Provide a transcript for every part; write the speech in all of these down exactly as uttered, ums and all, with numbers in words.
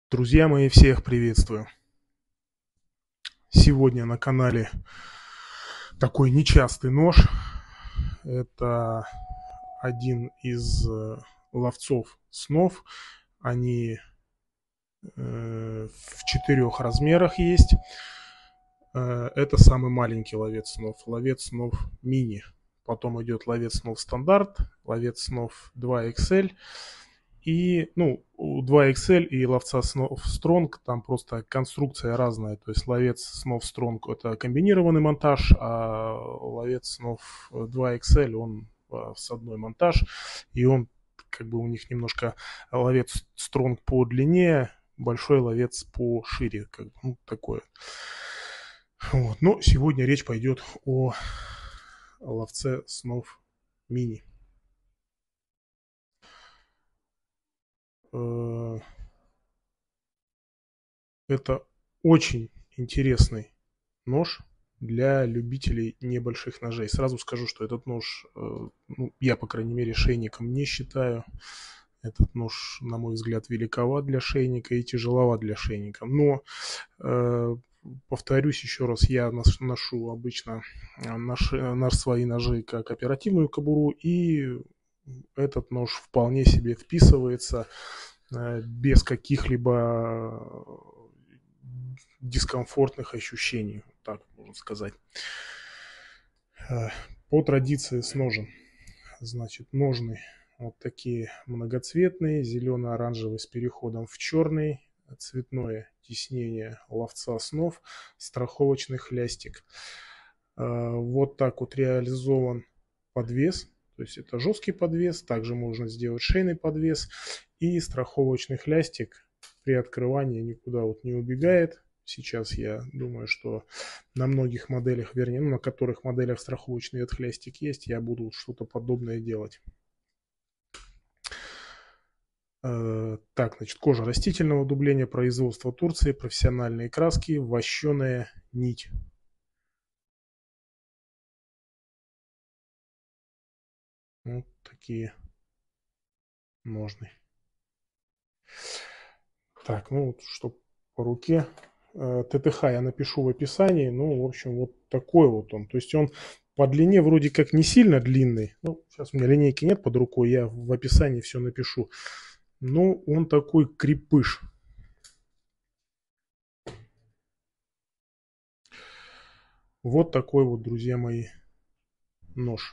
Друзья мои, всех приветствую. Сегодня на канале такой нечастый нож. Это один из э, ловцов снов. Они э, в четырех размерах есть. Э, это самый маленький ловец снов. Ловец снов мини. Потом идет ловец снов стандарт, ловец снов два икс эль. И, ну, у два икс эль и ловца снов Стронг там просто конструкция разная. То есть ловец снов Стронг это комбинированный монтаж, а ловец снов два икс эль он с одной монтаж. И он как бы у них немножко ловец Стронг по длине, большой ловец по шире. Как бы, ну, такое. Вот. Но сегодня речь пойдет о ловце снов мини. Это очень интересный нож для любителей небольших ножей. Сразу скажу, что этот нож, ну, я, по крайней мере, шейником не считаю. Этот нож, на мой взгляд, великоват для шейника и тяжеловат для шейника. Но, э, повторюсь еще раз, я ношу обычно наш, наш свои ножи как оперативную кобуру, и этот нож вполне себе вписывается э, без каких-либо дискомфортных ощущений, так можно сказать. По традиции с ножен. Значит, ножны вот такие многоцветные, зелено-оранжевый с переходом в черный, цветное тиснение ловца снов, страховочный хлястик. Вот так вот реализован подвес. То есть это жесткий подвес, также можно сделать шейный подвес, и страховочный хлястик при открывании никуда вот не убегает. Сейчас я думаю, что на многих моделях, вернее, ну, на которых моделях страховочный этот хлястик есть, я буду что-то подобное делать. Так, значит, кожа растительного дубления, производство Турции, профессиональные краски, вощеная нить. Вот такие ножны. Так, ну вот что по руке. ТТХ я напишу в описании. Ну, в общем, вот такой вот он. То есть он по длине вроде как не сильно длинный. Ну, сейчас у меня линейки нет под рукой, я в описании все напишу. Но он такой крепыш. Вот такой вот, друзья мои, нож.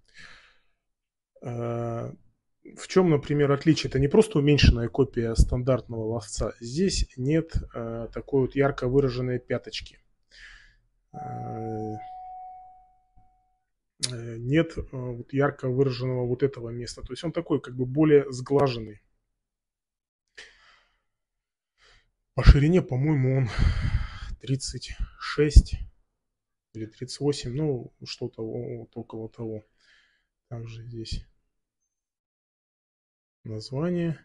В чем, например, отличие? Это не просто уменьшенная копия стандартного ловца. Здесь нет э, такой вот ярко выраженной пяточки. Э, нет э, вот ярко выраженного вот этого места. То есть он такой как бы более сглаженный. По ширине, по-моему, он тридцать шесть или тридцать восемь, ну, что-то вот около того. Также здесь название.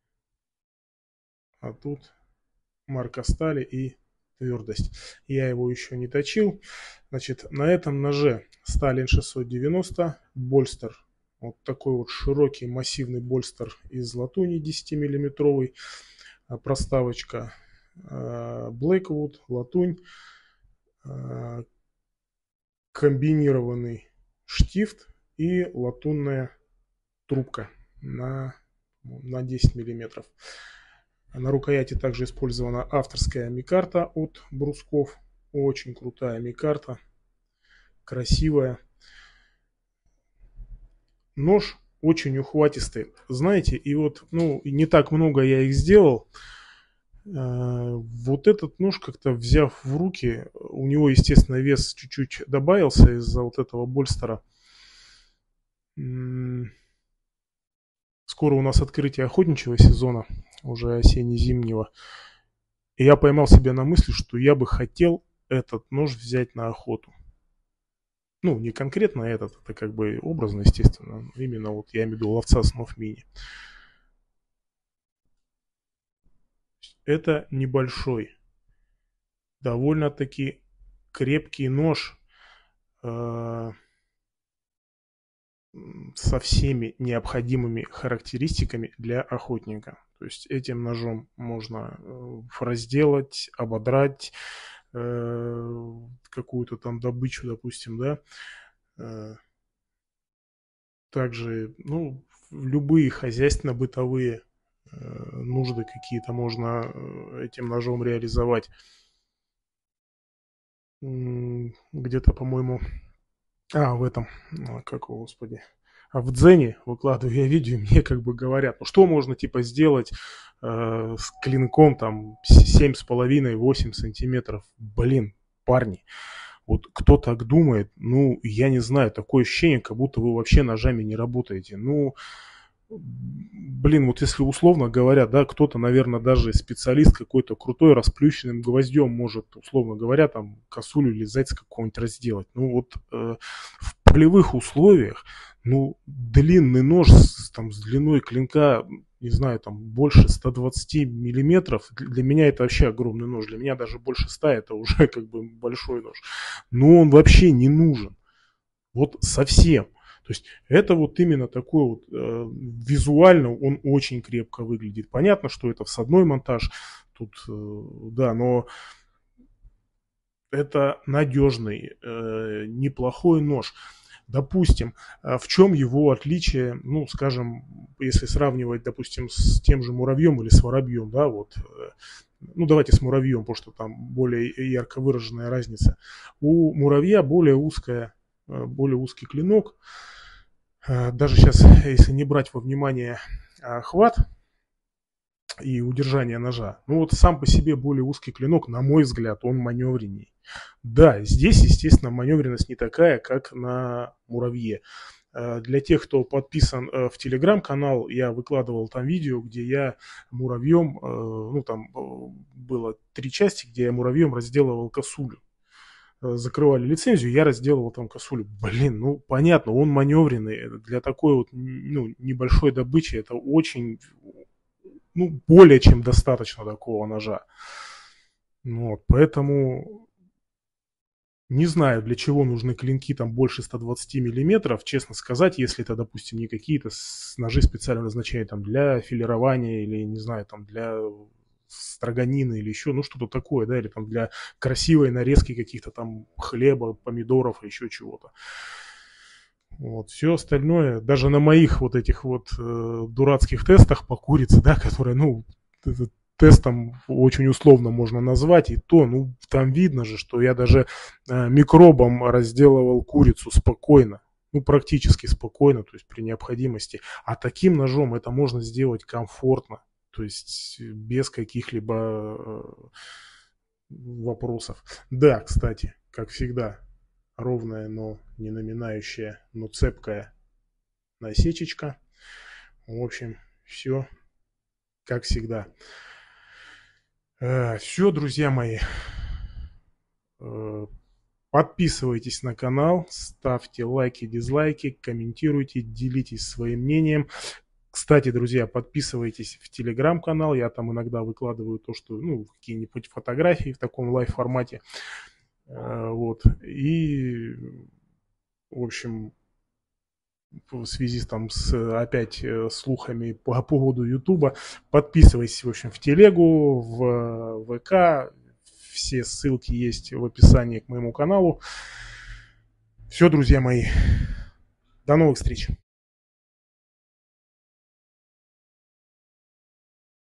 А тут марка стали и твердость. Я его еще не точил. Значит, на этом ноже Сталин шестьсот девяносто, больстер. Вот такой вот широкий массивный больстер из латуни десятимиллиметровый. Проставочка Blackwood, латунь. Комбинированный штифт и латунная трубка на, на десять миллиметров. На рукояти также использована авторская микарта от Брусков. Очень крутая микарта. Красивая. Нож очень ухватистый. Знаете, и вот, ну, не так много я их сделал. Вот этот нож, как-то взяв в руки, у него, естественно, вес чуть-чуть добавился из-за вот этого больстера. Скоро у нас открытие охотничьего сезона, уже осенне-зимнего. И я поймал себя на мысли, что я бы хотел этот нож взять на охоту. Ну, не конкретно этот, это как бы образно, естественно. Именно вот я имею в виду ловца снов мини. Это небольшой, довольно-таки крепкий нож. со всеми необходимыми характеристиками для охотника. То есть этим ножом можно разделать, ободрать э, какую-то там добычу, допустим, да. Э, также, ну, любые хозяйственно-бытовые э, нужды какие-то можно э, этим ножом реализовать. Где-то, по-моему, а, в этом, а, как его, господи, а в Дзене выкладываю я видео, мне как бы говорят, ну что можно типа сделать э, с клинком там семь с половиной восемь сантиметров. Блин, парни, вот кто так думает, ну, я не знаю, такое ощущение, как будто вы вообще ножами не работаете. Ну, блин, вот если условно говоря, да, кто-то, наверное, даже специалист какой-то крутой, расплющенным гвоздем может, условно говоря, там косулю или зайца какого-нибудь разделать. Ну вот э, в полевых условиях, ну, длинный нож с, там, с длиной клинка, не знаю, там больше ста двадцати миллиметров, для меня это вообще огромный нож. Для меня даже больше ста это уже как бы большой нож. Но он вообще не нужен. Вот совсем. То есть это вот именно такой вот э, визуально он очень крепко выглядит. Понятно, что это всадной монтаж, тут э, да, но это надежный, э, неплохой нож. Допустим, в чем его отличие, ну, скажем, если сравнивать, допустим, с тем же муравьем или с воробьем, да, вот, ну, давайте с муравьем, потому что там более ярко выраженная разница. У муравья более узкая, более узкий клинок. Даже сейчас, если не брать во внимание хват и удержание ножа, ну вот сам по себе более узкий клинок, на мой взгляд, он маневренней. Да, здесь, естественно, маневренность не такая, как на муравье. Для тех, кто подписан в телеграм-канал, я выкладывал там видео, где я муравьем, ну там было три части, где я муравьем разделывал косулю. Закрывали лицензию, я разделывал там косулю. Блин, ну понятно, он маневренный. Для такой вот ну, небольшой добычи это очень, ну, более чем достаточно такого ножа. Вот, поэтому не знаю, для чего нужны клинки там больше ста двадцати миллиметров, честно сказать, если это, допустим, не какие-то ножи специального назначения там для филирования или, не знаю, там для строганины или еще, ну что-то такое, да, или там для красивой нарезки каких-то там хлеба, помидоров и еще чего-то. Вот, все остальное, даже на моих вот этих вот э, дурацких тестах по курице, да, которые, ну, тестом очень условно можно назвать, и то, ну, там видно же, что я даже э, микробом разделывал курицу спокойно, ну, практически спокойно, то есть при необходимости. А таким ножом это можно сделать комфортно, то есть без каких-либо э, вопросов. Да, кстати, как всегда, ровная, но не наминающая, но цепкая насечечка. В общем, все как всегда. Все, друзья мои. Подписывайтесь на канал, ставьте лайки, дизлайки, комментируйте, делитесь своим мнением. Кстати, друзья, подписывайтесь в телеграм-канал. Я там иногда выкладываю то, что, ну, какие-нибудь фотографии в таком лайв-формате. Вот. И, в общем, в связи там с опять слухами по поводу Ютуба, подписывайтесь, в общем, в телегу, в ВК. Все ссылки есть в описании к моему каналу. Все, друзья мои. До новых встреч.